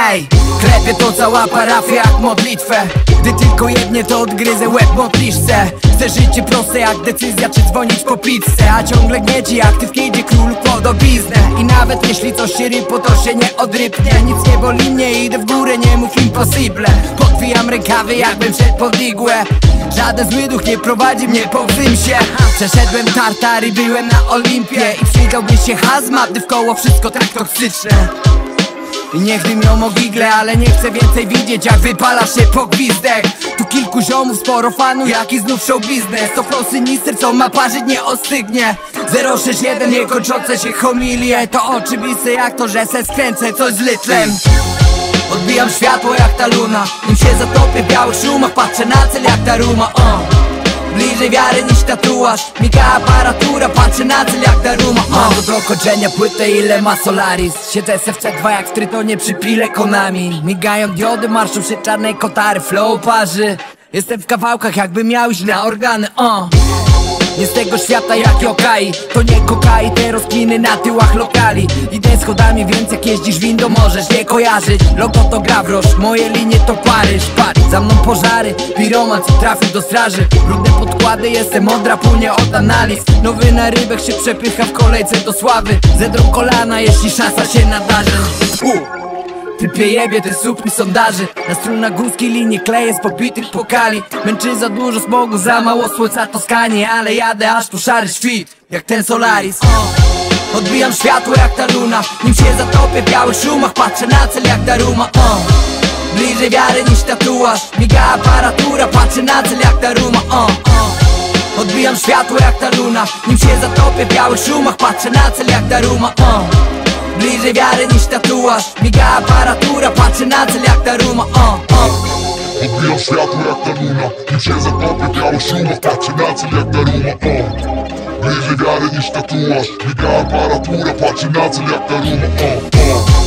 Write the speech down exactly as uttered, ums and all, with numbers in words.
Ej, klepie to cała parafia jak modlitwę. Gdy tylko jednie to odgryzę łeb modliszce. Chcę życie proste jak decyzja czy dzwonić po pizzę. A ciągle gnieci jak ty w kiedzie król podobiznę. I nawet jeśli coś się rypo to się nie odrypnie. Nic nie boli mnie, idę w górę, nie mów impossible. Podwijam rękawy jakbym szedł pod igłę. Żaden zły duch nie prowadzi mnie po się. Przeszedłem tartary, byłem na Olimpie. I przydałby się hazmat, gdy w koło wszystko tak toksyczne. I niech dymią o gigle, ale nie chcę więcej widzieć jak wypala się po gwizdek. Tu kilku ziomów, sporo fanów, jaki znów show biznes. To prosty nister, co ma parzyć, nie ostygnie. Zero sześć jeden, niekończące się homilie. To oczywiste jak to, że se skręcę coś z litlem. Odbijam światło jak ta luna, nim się zatopię w białych szumach. Patrzę na cel jak ta ruma, uh. Bliżej wiary niż tatuaż, miga aparatura, patrzę na cel jak ta ruma, uh. Mam do dokończenia płytę ile ma Solaris. Siedzę se w C dwa jak w trytonie przy pile Konami. Migają diody, marszą się czarnej kotary, flow parzy. Jestem w kawałkach jakby miał iść na organy, uh. Nie z tego świata jak yokai. To nie kokai, te rozkminy na tyłach lokali. Idę schodami, więc jak jeździsz windą możesz nie kojarzyć. Logo to Gawrosz, moje linie to Paryż. Patrz, za mną pożary, piroman co trafił do straży. Brudne podkłady, jestem mądra, płynie od analiz. Nowy narybek się przepycha w kolejce do sławy. Zedrą kolana, jeśli szansa się nadarzy. U. Typie jebie te słupki sondaży. Na strunach górskiej linie kleję z pobitych pokali. Męczy za dużo smogu, za mało słońca Toskanie. Ale jadę aż tu szary świt, jak ten Solaris, uh. Odbijam światło jak ta luna, nim się zatopię w białych szumach. Patrzę na cel jak ta ruma, uh. Bliżej wiary niż tatuaż, miga aparatura, patrzę na cel jak ta ruma, uh. Uh. Odbijam światło jak ta luna, nim się zatopię w białych szumach. Patrzę na cel jak ta ruma, uh. Bliżej wiary niż tatuaż, miga aparatura, patrzę na cel jak ta ruma, uh, uh. Odbijam światło jak ta luna, nim się zatopię w białych szumach. Patrzę na cel jak ta ruma, uh. Bliżej wiary niż tatuaż, miga aparatura, patrzę na cel jak ta ruma, uh, uh.